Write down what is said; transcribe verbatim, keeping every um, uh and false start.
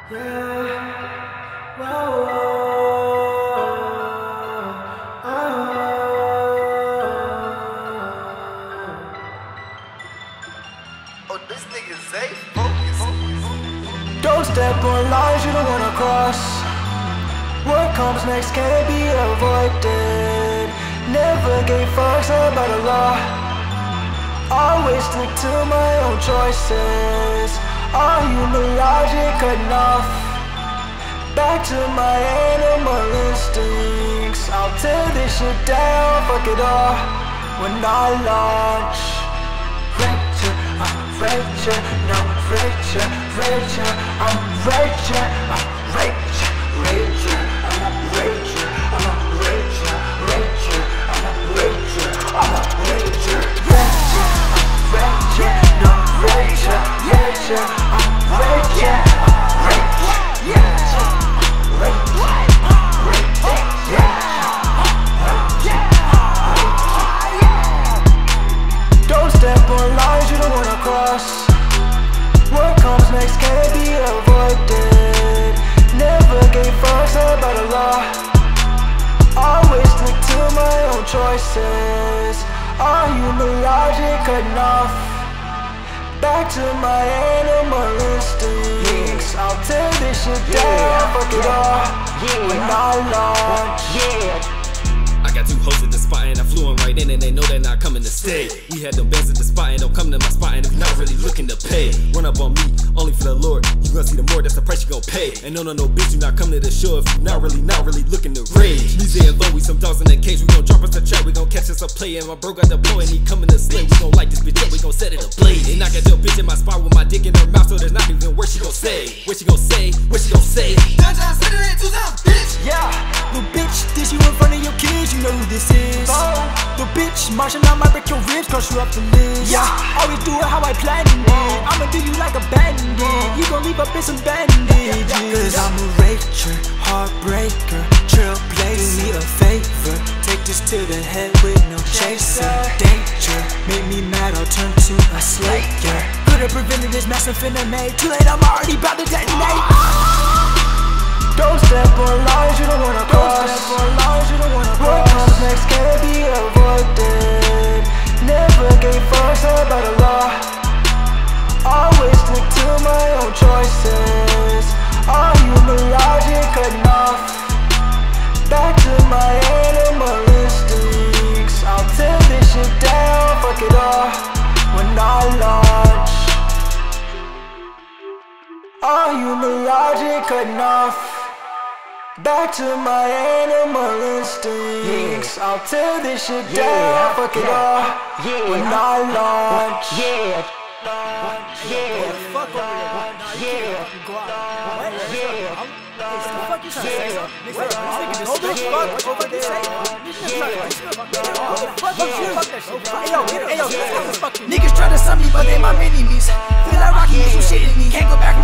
Yeah. Whoa, whoa. Oh. Oh, this nigga Zay, focus. Don't step on lines you don't wanna cross. What comes next can't be avoided. Never gave fucks about the law. Always stick to my own choices. All human logic enough. Back to my animal instincts. I'll tear this shit down, fuck it all. When I launch, Rachel, I'm Rachel, no Rachel, Rachel, I'm Rachel, I'm Rachel, Rachel, I'm Rachel, I'm Rachel, Rachel, I'm Rachel, I'm Rachel, Rachel, I'm Rachel, no Rachel, Rachel, I'm Rachel, I'm Rachel, yeah, Rachel, Rachel, yeah. Don't step on lines you don't wanna cross. What comes next can't be avoided. Never gave fucks about the law. Always stick to my own choices. All human logic enough. Back to my animal instincts. I'll tear this shit down, fuck it all. When I launch, yeah. I got two hoes at the spot and I flew them right in and they know they're not coming to stay. We had them bands at the spot and don't come to my spot and if not really looking to pay. Run up on me, only for the Lord. You gonna see the more, that's the price you gon' pay. And no, no, no, bitch, you not come to the show if you not really, not really looking to rage. Me and Low, we some dogs in the cage. We gon' drop us a trap, we gon' catch us a play. And my bro got the blow and he coming to slay. We gon' light this bitch up, we gon' set it ablaze. And I got your bitch in my spot with my dick in her mouth, so there's not even where she gon' say. What she gon' say, what she gon' say. Done tryna set it in two times, bitch. yeah. Little bitch, this you in front of your kids, you know who this is. Oh. Little bitch, marching on my break your ribs, cause you up the list. Yeah. Always do it how I planned it. I'ma do you like a bandit. You gon' leave up in some bandages. Cause I'm a rager, heartbreaker, trailblazer. Do me a favor, take this to the head with no chaser. Danger, make me mad, I'll turn to a slayer. Could've prevented this mess I'm finna make. Too late, I'm already about to detonate. Don't step on lines you don't wanna cross. Don't step on lines you don't wanna cross. What comes next can't be avoided. Never gave fucks about the law. Always stick to my own choices. All human logic enough. Back to my animal instincts. I'll tear this shit down, fuck it all. When I launch, all human logic enough. Back to my animal instincts. I'll tear this shit down, Yeah, fuck it yeah, all. yeah. When I launch, Yeah, launch, yeah, Fuck over there. yeah, Go out. What? yeah. Hey, what the fuck you trying to say? Yeah. Nigga, this nigga just fuck over there. Niggas try to sub me, but they my mini-me's. Feel like Rocky, get some shit in me. Can't go back